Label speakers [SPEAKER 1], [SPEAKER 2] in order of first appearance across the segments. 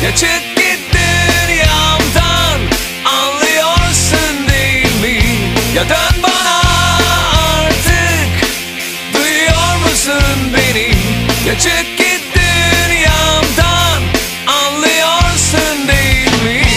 [SPEAKER 1] Ya çık git dünyamdan, anlıyorsun değil mi? Ya dön bana artık, duyuyor musun beni? Ya çık git dünyamdan, anlıyorsun değil mi?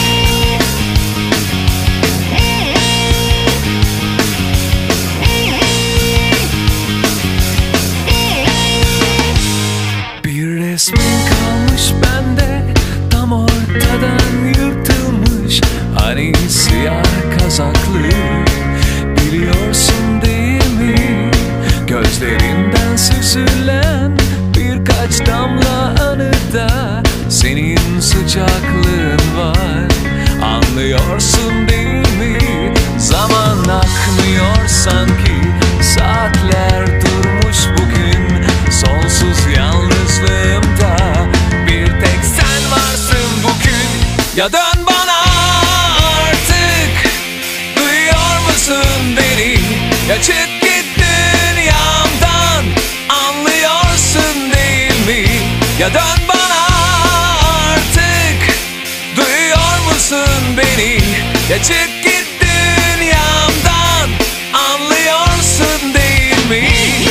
[SPEAKER 1] Bir resmin kalmış bende, tam ortadan yırtılmış. Hani siyah kazaklı, biliyorsun değil mi? Gözlerinden süzülen birkaç damla anıda senin sıcaklığın var. Anlıyorsun değil mi? Zaman akmıyor sanki, saatler durmuş bugün. Sonsuz yalnızlığımda bir tek sen varsın bugün. Ya dön bana artık, duyuyor musun beni? Ya çık git dünyamdan, anlıyorsun değil mi? Ya dön bana artık, duyuyor musun beni? Ya çık git dünyamdan, anlıyorsun değil mi?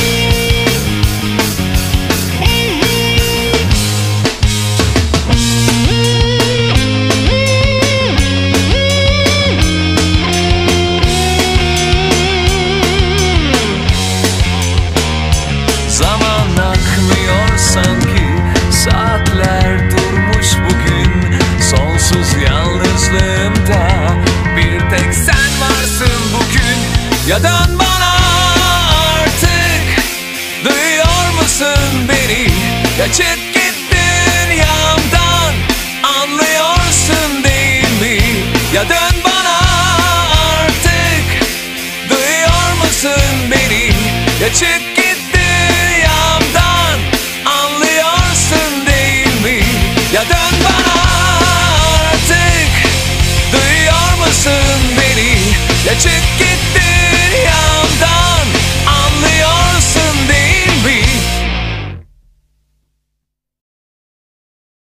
[SPEAKER 1] Zaman akmıyor sanki, saatler durmuş bugün. Sonsuz yalnızlığımda bir tek sen varsın bugün. Ya dön bana artık, duyuyor musun beni? Ya çık git dünyamdan, anlıyorsun değil mi? Ya dön bana artık, duyuyor musun beni? Ya çık git dünyamdan, anlıyorsun değil mi? Ya dön bana artık, duyuyor musun beni? Ya çık git